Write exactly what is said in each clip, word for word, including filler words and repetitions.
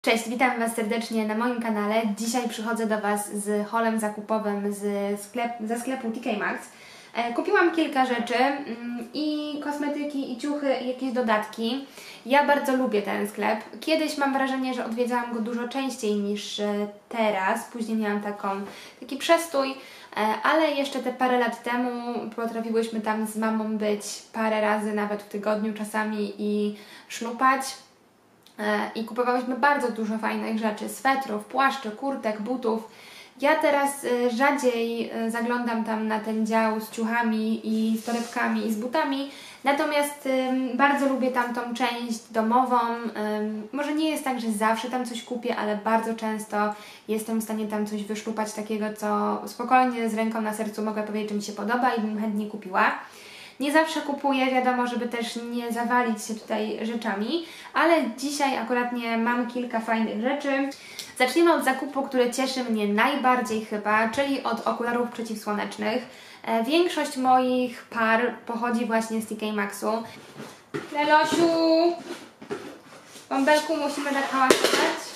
Cześć, witam Was serdecznie na moim kanale. Dzisiaj przychodzę do Was z haulem zakupowym z sklep, ze sklepu T K Maxx. E, kupiłam kilka rzeczy mm, i kosmetyki, i ciuchy, i jakieś dodatki. Ja bardzo lubię ten sklep. Kiedyś mam wrażenie, że odwiedzałam go dużo częściej niż e, teraz. Później miałam taką, taki przestój, e, ale jeszcze te parę lat temu potrafiłyśmy tam z mamą być parę razy, nawet w tygodniu czasami i szlupać. I kupowałyśmy bardzo dużo fajnych rzeczy, swetrów, płaszczy, kurtek, butów. Ja teraz rzadziej zaglądam tam na ten dział z ciuchami i z torebkami i z butami, natomiast bardzo lubię tamtą część domową. Może nie jest tak, że zawsze tam coś kupię, ale bardzo często jestem w stanie tam coś wyszlupać takiego, co spokojnie z ręką na sercu mogę powiedzieć, że mi się podoba i bym chętnie kupiła. Nie zawsze kupuję, wiadomo, żeby też nie zawalić się tutaj rzeczami, ale dzisiaj akurat nie mam kilka fajnych rzeczy. Zaczniemy od zakupu, który cieszy mnie najbardziej chyba, czyli od okularów przeciwsłonecznych. E, większość moich par pochodzi właśnie z T K Maxxu. Lelosiu! Bąbelku, musimy tak hałasować.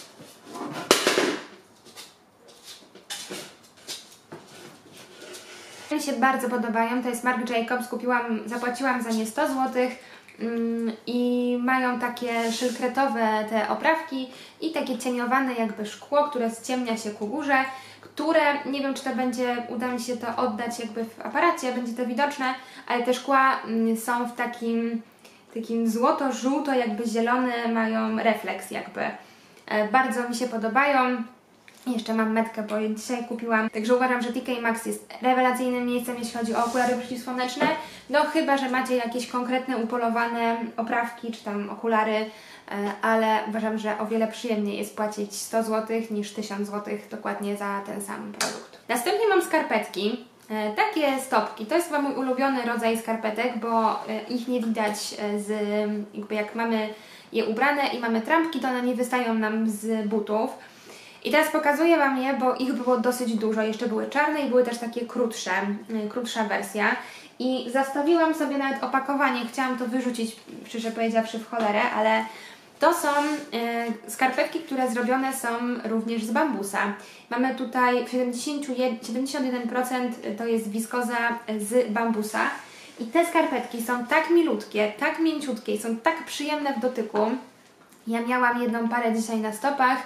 Mi się bardzo podobają, to jest Marc Jacobs, kupiłam, zapłaciłam za nie sto złotych mm, i mają takie szylkretowe te oprawki i takie cieniowane jakby szkło, które ściemnia się ku górze, które, nie wiem czy to będzie, uda mi się to oddać jakby w aparacie, będzie to widoczne, ale te szkła mm, są w takim, takim złoto-żółto jakby zielony, mają refleks jakby. E, bardzo mi się podobają. Jeszcze mam metkę, bo je dzisiaj kupiłam. Także uważam, że T K Maxx jest rewelacyjnym miejscem, jeśli chodzi o okulary przeciwsłoneczne. No chyba, że macie jakieś konkretne upolowane oprawki, czy tam okulary, ale uważam, że o wiele przyjemniej jest płacić sto złotych niż tysiąc złotych dokładnie za ten sam produkt. Następnie mam skarpetki. Takie stopki. To jest chyba mój ulubiony rodzaj skarpetek, bo ich nie widać z, jakby jak mamy je ubrane i mamy trampki, to one nie wystają nam z butów. I teraz pokazuję Wam je, bo ich było dosyć dużo. Jeszcze były czarne i były też takie krótsze, krótsza wersja. I zostawiłam sobie nawet opakowanie. Chciałam to wyrzucić, szczerze powiedziawszy, w cholerę, ale to są y, skarpetki, które zrobione są również z bambusa. Mamy tutaj siedemdziesiąt jeden procent to jest wiskoza z bambusa. I te skarpetki są tak milutkie, tak mięciutkie, są tak przyjemne w dotyku. Ja miałam jedną parę dzisiaj na stopach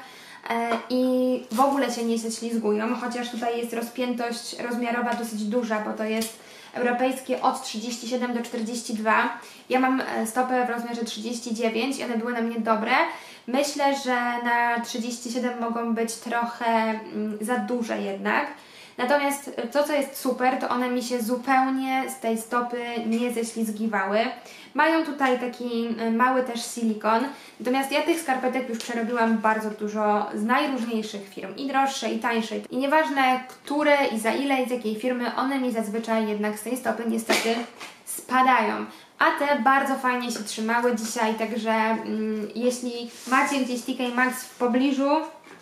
i w ogóle się nie ześlizgują, chociaż tutaj jest rozpiętość rozmiarowa dosyć duża, bo to jest europejskie od trzydziestu siedmiu do czterdziestu dwóch. Ja mam stopę w rozmiarze trzydzieści dziewięć i one były na mnie dobre. Myślę, że na trzydzieści siedem mogą być trochę za duże jednak. Natomiast to, co jest super, to one mi się zupełnie z tej stopy nie ześlizgiwały. Mają tutaj taki mały też silikon, natomiast ja tych skarpetek już przerobiłam bardzo dużo z najróżniejszych firm, i droższe, i tańsze. I nieważne które i za ile i z jakiej firmy, one mi zazwyczaj jednak z tej stopy niestety spadają. A te bardzo fajnie się trzymały dzisiaj, także mm, jeśli macie gdzieś T K Maxx w pobliżu,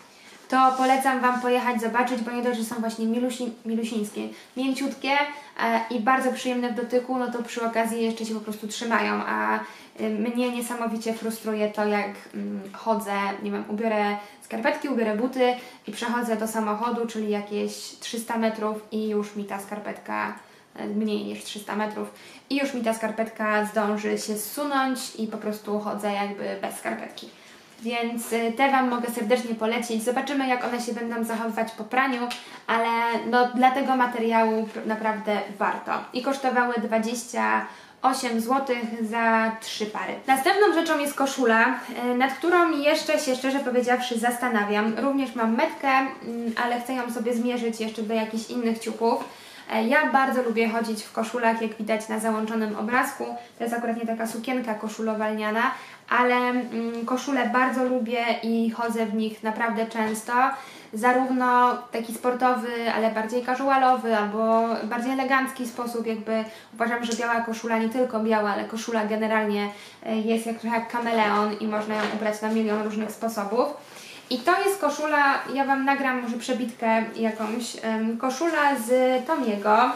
to polecam Wam pojechać, zobaczyć, bo nie dość, że są właśnie milusi, milusińskie, mięciutkie e, i bardzo przyjemne w dotyku, no to przy okazji jeszcze się po prostu trzymają, a y, mnie niesamowicie frustruje to, jak mm, chodzę, nie wiem, ubiorę skarpetki, ubiorę buty i przechodzę do samochodu, czyli jakieś trzysta metrów i już mi ta skarpetka, e, mniej niż trzysta metrów, i już mi ta skarpetka zdąży się zsunąć i po prostu chodzę jakby bez skarpetki. Więc te Wam mogę serdecznie polecić. Zobaczymy, jak one się będą zachowywać po praniu, ale no, dla tego materiału naprawdę warto. I kosztowały dwadzieścia osiem złotych za trzy pary. Następną rzeczą jest koszula, nad którą jeszcze się szczerze powiedziawszy zastanawiam. Również mam metkę, ale chcę ją sobie zmierzyć jeszcze do jakichś innych ciuchów. Ja bardzo lubię chodzić w koszulach, jak widać na załączonym obrazku. To jest akurat nie taka sukienka koszulowa lniana, ale mm, koszule bardzo lubię i chodzę w nich naprawdę często. Zarówno taki sportowy, ale bardziej casualowy, albo bardziej elegancki sposób. Jakby uważam, że biała koszula, nie tylko biała, ale koszula generalnie jest jak trochę jak kameleon i można ją ubrać na milion różnych sposobów. I to jest koszula, ja Wam nagram może przebitkę jakąś, um, koszula z Tomiego,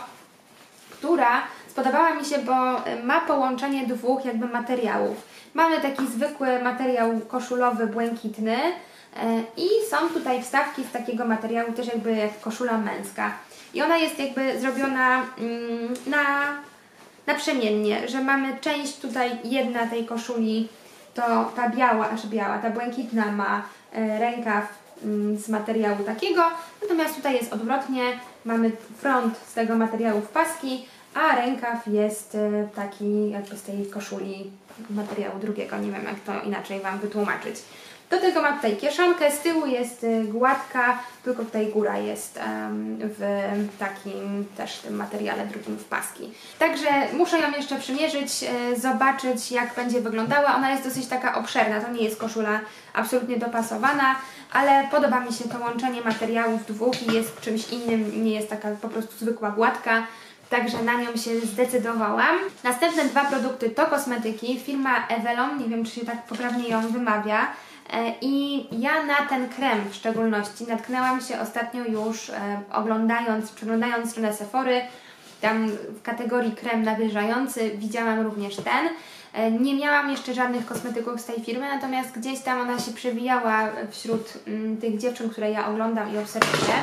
która spodobała mi się, bo ma połączenie dwóch jakby materiałów. Mamy taki zwykły materiał koszulowy, błękitny, I są tutaj wstawki z takiego materiału też jakby jak koszula męska. I ona jest jakby zrobiona na, naprzemiennie, że mamy część tutaj jedna tej koszuli, to ta biała, aż biała, ta błękitna ma rękaw z materiału takiego, natomiast tutaj jest odwrotnie, mamy front z tego materiału w paski, a rękaw jest taki jakby z tej koszuli materiału drugiego, nie wiem jak to inaczej Wam wytłumaczyć. Do tego mam tutaj kieszonkę, z tyłu jest gładka, tylko tutaj góra jest um, w takim też tym materiale drugim w paski. Także muszę ją jeszcze przymierzyć, e, zobaczyć jak będzie wyglądała. Ona jest dosyć taka obszerna, to nie jest koszula absolutnie dopasowana, ale podoba mi się to łączenie materiałów dwóch i jest czymś innym, nie jest taka po prostu zwykła gładka. Także na nią się zdecydowałam. Następne dwa produkty to kosmetyki. Firma Evelon, nie wiem czy się tak poprawnie ją wymawia. I ja na ten krem w szczególności natknęłam się ostatnio już e, oglądając, przeglądając stronę Sephory. Tam w kategorii krem nawilżający widziałam również ten. E, nie miałam jeszcze żadnych kosmetyków z tej firmy, natomiast gdzieś tam ona się przewijała wśród m, tych dziewczyn, które ja oglądam i obserwuję.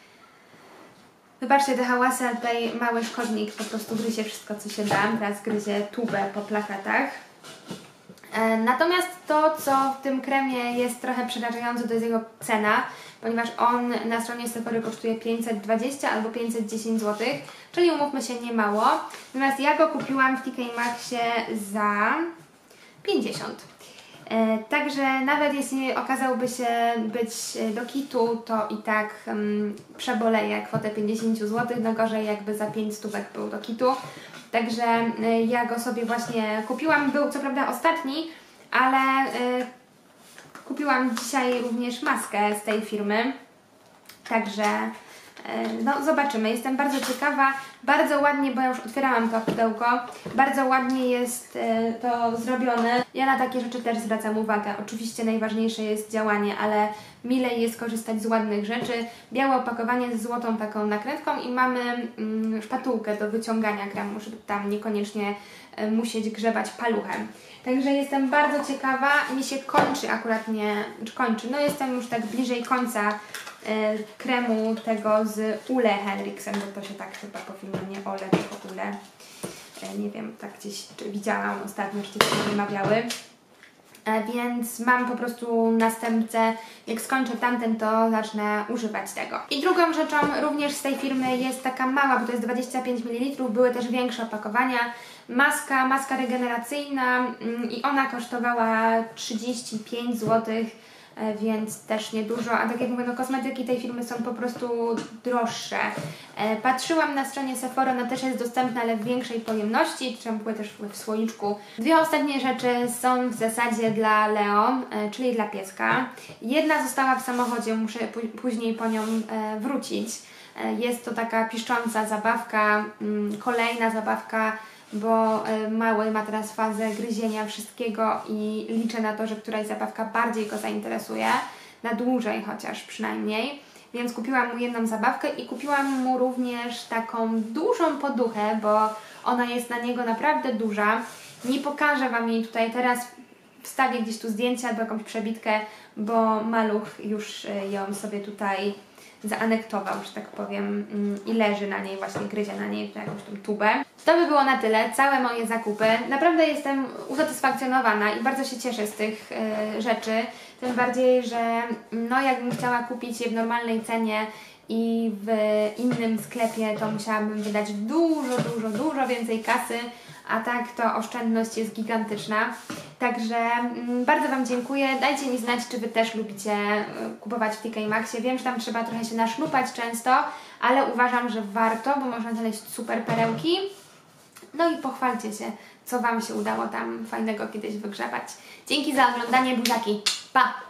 Wybaczcie te hałasy, ale tutaj mały szkodnik po prostu gryzie wszystko co się da. Teraz gryzie tubę po plakatach. Natomiast to, co w tym kremie jest trochę przerażające, to jest jego cena, ponieważ on na stronie Sephory kosztuje pięćset dwadzieścia albo pięćset dziesięć złotych, czyli umówmy się nie mało. Natomiast ja go kupiłam w T K Maxxie za pięćdziesiąt. E, także nawet jeśli okazałby się być do kitu, to i tak um, przeboleję kwotę pięćdziesiąt złotych, no gorzej jakby za pięć stówek był do kitu. Także y, ja go sobie właśnie kupiłam, był co prawda ostatni, ale y, kupiłam dzisiaj również maskę z tej firmy, także y, no zobaczymy, jestem bardzo ciekawa, bardzo ładnie, bo ja już otwierałam to pudełko, bardzo ładnie jest y, to zrobione. Ja na takie rzeczy też zwracam uwagę, oczywiście najważniejsze jest działanie, ale milej jest korzystać z ładnych rzeczy. Białe opakowanie z złotą taką nakrętką i mamy mm, szpatułkę do wyciągania kremu, żeby tam niekoniecznie y, musieć grzebać paluchem. Także jestem bardzo ciekawa, mi się kończy akurat nie, czy kończy, no jestem już tak bliżej końca y, kremu tego z Ole Henriksen, bo to się tak chyba powinno, nie Ole, tylko Ole. Y, nie wiem, tak gdzieś widziałam ostatnio, że dziewczyny wymawiały. Więc mam po prostu następcę, jak skończę tamten, to zacznę używać tego. I drugą rzeczą również z tej firmy jest taka mała, bo to jest dwadzieścia pięć mililitrów, były też większe opakowania. Maska, maska regeneracyjna i ona kosztowała trzydzieści pięć złotych, więc też niedużo, a tak jak mówię, no kosmetyki tej firmy są po prostu droższe. Patrzyłam na stronie Sephory, ona też jest dostępna, ale w większej pojemności, czy były też w słoiczku. Dwie ostatnie rzeczy są w zasadzie dla Leo, czyli dla pieska. Jedna została w samochodzie, muszę później po nią wrócić. Jest to taka piszcząca zabawka, kolejna zabawka, bo mały ma teraz fazę gryzienia wszystkiego i liczę na to, że któraś zabawka bardziej go zainteresuje, na dłużej chociaż przynajmniej. Więc kupiłam mu jedną zabawkę i kupiłam mu również taką dużą poduchę, bo ona jest na niego naprawdę duża. Nie pokażę Wam jej tutaj teraz, wstawię gdzieś tu zdjęcie albo jakąś przebitkę, bo maluch już ją sobie tutaj zaanektował, że tak powiem, i leży na niej, właśnie gryzie na niej jakąś tą tubę. To by było na tyle, całe moje zakupy. Naprawdę jestem usatysfakcjonowana i bardzo się cieszę z tych y, rzeczy, tym bardziej, że no jakbym chciała kupić je w normalnej cenie i w innym sklepie, to musiałabym wydać dużo, dużo, dużo więcej kasy, a tak to oszczędność jest gigantyczna. Także mm, bardzo Wam dziękuję. Dajcie mi znać, czy Wy też lubicie y, kupować w T K Maxxie. Wiem, że tam trzeba trochę się nasznupać często, ale uważam, że warto, bo można znaleźć super perełki. No i pochwalcie się, co Wam się udało tam fajnego kiedyś wygrzebać. Dzięki za oglądanie, buziaki. Pa!